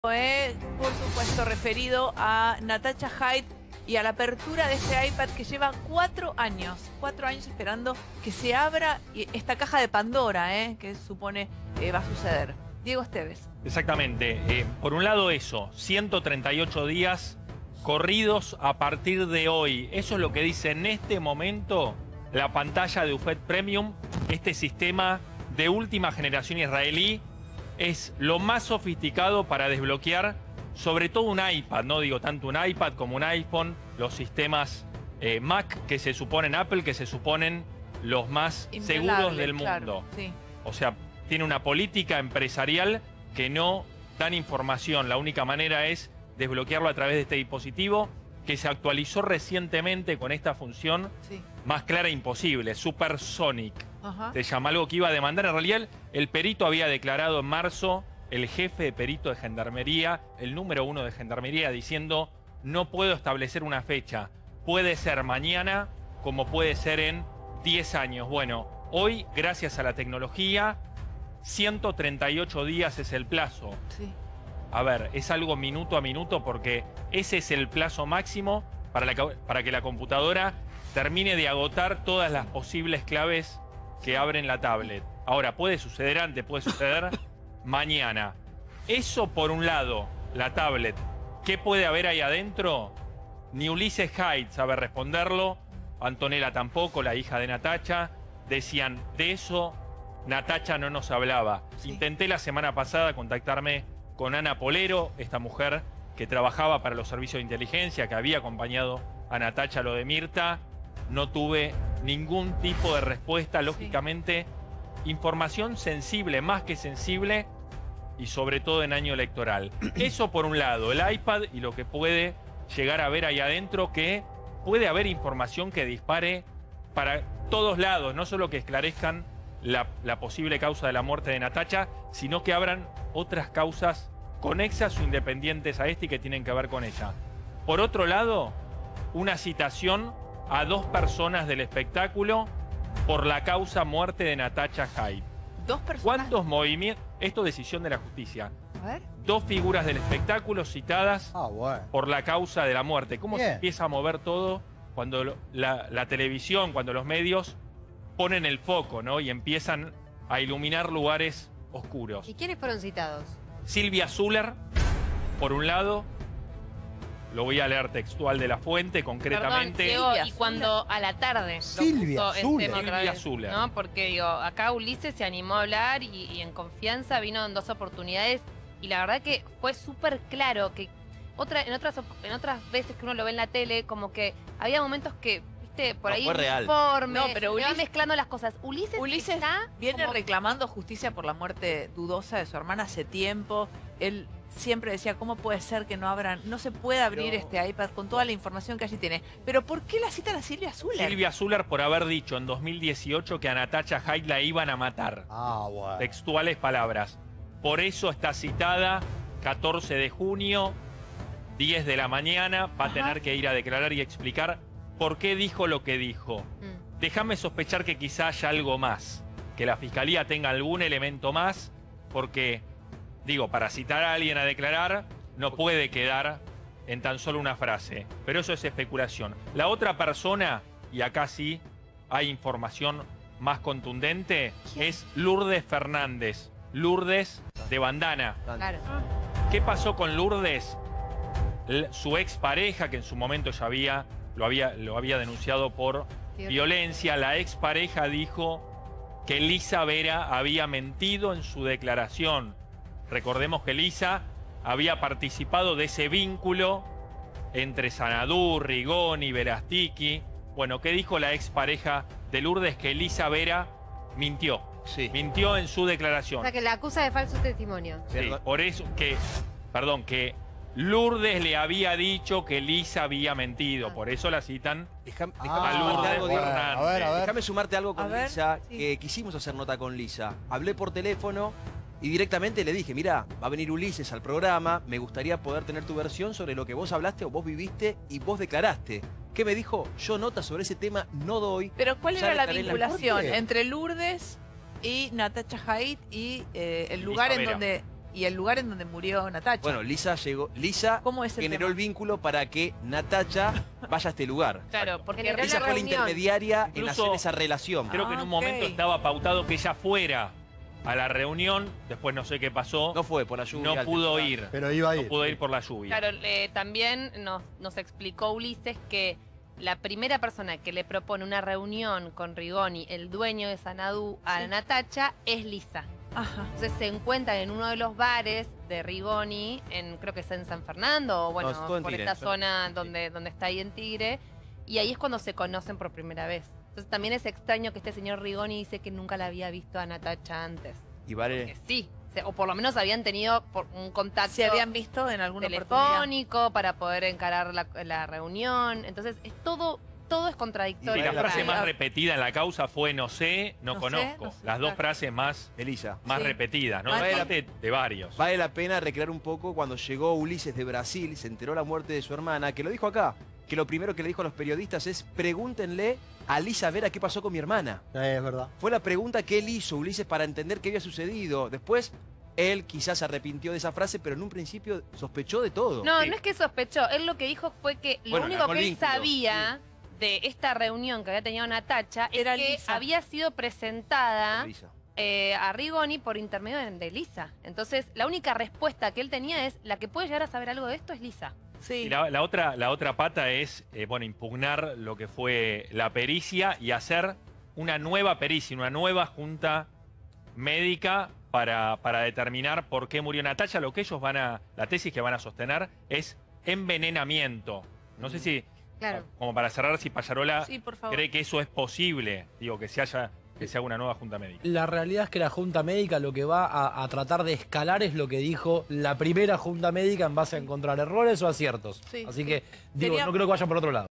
Por supuesto, referido a Natasha Haidt y a la apertura de este iPad que lleva 4 años esperando que se abra esta caja de Pandora, que supone va a suceder. Diego Esteves. Exactamente. Por un lado eso, 138 días corridos a partir de hoy. Eso es lo que dice en este momento la pantalla de UFED Premium. Este sistema de última generación israelí es lo más sofisticado para desbloquear sobre todo un iPad, no digo tanto un iPad como un iPhone, los sistemas Mac que se suponen, Apple que se suponen los más seguros del mundo. Claro, sí. O sea, tiene una política empresarial que no dan información. La única manera es desbloquearlo a través de este dispositivo que se actualizó recientemente con esta función más clara imposible, Supersonic. Se llama algo que iba a demandar. En realidad, el perito había declarado en marzo, el jefe de perito de Gendarmería, el número 1 de Gendarmería, diciendo: no puedo establecer una fecha. Puede ser mañana, como puede ser en 10 años. Bueno, hoy, gracias a la tecnología, 138 días es el plazo. Sí. A ver, es algo minuto a minuto porque ese es el plazo máximo para que la computadora termine de agotar todas las posibles claves que abren la tablet. Ahora, puede suceder antes, puede suceder mañana. Eso por un lado, la tablet. ¿Qué puede haber ahí adentro? Ni Ulises Haidt sabe responderlo, Antonella tampoco, la hija de Natasha. Decían, de eso Natasha no nos hablaba. Intenté la semana pasada contactarme con Ana Polero, esta mujer que trabajaba para los servicios de inteligencia, que había acompañado a Natasha a lo de Mirta. No tuve ningún tipo de respuesta. Lógicamente, información sensible, más que sensible, y sobre todo en año electoral. Eso por un lado, el iPad y lo que puede llegar a ver ahí adentro, que puede haber información que dispare para todos lados, no solo que esclarezcan la posible causa de la muerte de Natasha, sino que abran otras causas conexas o independientes a este y que tienen que ver con ella. Por otro lado, una citación a 2 personas del espectáculo por la causa muerte de Natasha Haidt. 2 personas. ¿Cuántos movimientos? Esto decisión de la justicia. A ver. 2 figuras del espectáculo citadas por la causa de la muerte. ¿Cómo se empieza a mover todo cuando la televisión, cuando los medios ponen el foco, ¿no? Y empiezan a iluminar lugares oscuros? ¿Y quiénes fueron citados? Silvia Zuller, por un lado. Lo voy a leer textual de la fuente, concretamente. Perdón, Diego, y cuando a la tarde Silvia Zuller, ¿no? Porque digo, acá Ulises se animó a hablar y en confianza vino en 2 oportunidades y la verdad que fue súper claro que en otras veces que uno lo ve en la tele, como que había momentos que, viste, por ahí informe, no, pero Ulises va mezclando las cosas. Ulises viene reclamando justicia por la muerte dudosa de su hermana hace tiempo. Él siempre decía, ¿cómo puede ser que no se puede abrir este iPad con toda la información que allí tiene? Pero ¿por qué la citan a Silvia Zuller? Silvia Zuller por haber dicho en 2018 que a Natasha Haidt la iban a matar. Bueno. Textuales palabras. Por eso está citada 14 de junio, 10 de la mañana. Va a tener que ir a declarar y explicar por qué dijo lo que dijo. Déjame sospechar que quizá haya algo más, que la Fiscalía tenga algún elemento más, porque, digo, para citar a alguien a declarar, no puede quedar en tan solo una frase. Pero eso es especulación. La otra persona, y acá sí hay información más contundente, es Lourdes Fernández. Lourdes de Bandana. Claro. ¿Qué pasó con Lourdes? Su expareja, que en su momento ya lo había denunciado por violencia, la expareja dijo que Lisa Vera había mentido en su declaración. Recordemos que Lisa había participado de ese vínculo entre Sanadú, Rigoni, Verastiki. Bueno, ¿qué dijo la expareja de Lourdes? Que Lisa Vera mintió. Mintió en su declaración. O sea, que la acusa de falso testimonio. Sí, por eso que Lourdes le había dicho que Lisa había mentido. Por eso la citan a Lourdes Fernández. Déjame sumarte algo con Lisa, que quisimos hacer nota con Lisa. Hablé por teléfono y directamente le dije, mira, va a venir Ulises al programa, me gustaría poder tener tu versión sobre lo que vos hablaste o vos viviste y vos declaraste. ¿Qué me dijo? Yo nota sobre ese tema no doy. Pero ¿cuál era la vinculación entre Lourdes y Natasha Haidt y el lugar en donde y el lugar en donde murió Natacha. Bueno, Lisa ¿Cómo es el generó tema? el vínculo para que Natacha vaya a este lugar. Claro, porque Generó Lisa la fue la reunión. intermediaria en Incluso- hacer esa relación. Creo que en un ok. momento estaba pautado que ella fuera a la reunión, después no sé qué pasó, No fue por la lluvia. no el pudo temporal. ir. Pero iba a ir. No pudo ir por la lluvia. Claro, también nos explicó Ulises que la primera persona que le propone una reunión con Rigoni, el dueño de Sanadú, a Sí. Natacha, es Lisa. Ajá. Entonces se encuentran en uno de los bares de Rigoni, creo que es en San Fernando, o bueno, No, todo en por Tigre. esta zona donde está ahí en Tigre, y ahí es cuando se conocen por primera vez. Entonces también es extraño que este señor Rigoni dice que nunca la había visto a Natacha antes. Y vale. Que sí, o por lo menos habían tenido un contacto ¿Se habían visto en alguna oportunidad? telefónico para poder encarar la reunión. Entonces, todo es Y contradictorio. la Vale la frase pena. más repetida en la causa fue no sé, no No sé, conozco. no sé, Las dos claro. frases más Elisa. Sí. repetidas, ¿no? Vale. De varios. Vale la pena recrear un poco cuando llegó Ulises de Brasil, se enteró la muerte de su hermana, que lo dijo acá, que lo primero que le dijo a los periodistas es pregúntenle a Lisa Vera qué pasó con mi hermana. Es verdad. Fue la pregunta que él hizo, Ulises, para entender qué había sucedido. Después, él quizás se arrepintió de esa frase, pero en un principio sospechó de todo. No, Sí. no es que sospechó. Él lo que dijo fue que lo Bueno, único armó el que él vínculo, sabía de esta reunión que había tenido Natacha Era es que Lisa. había sido presentada Lisa. a Rigoni por intermedio de Lisa. Entonces, la única respuesta que él tenía es la que puede llegar a saber algo de esto es Lisa. Sí. Y la otra pata es, bueno, impugnar lo que fue la pericia y hacer una nueva pericia, una nueva junta médica para determinar por qué murió Natacha. Lo que ellos la tesis que van a sostener es envenenamiento. No sé si, Claro. como para cerrar, si Pallarola Sí, por favor. cree que eso es posible, digo, que se haga una nueva junta médica. La realidad es que la Junta Médica lo que va a tratar de escalar es lo que dijo la primera Junta Médica en base a encontrar errores o aciertos. Sí, Así sí. que, digo, Sería- no creo que vayan por otro lado.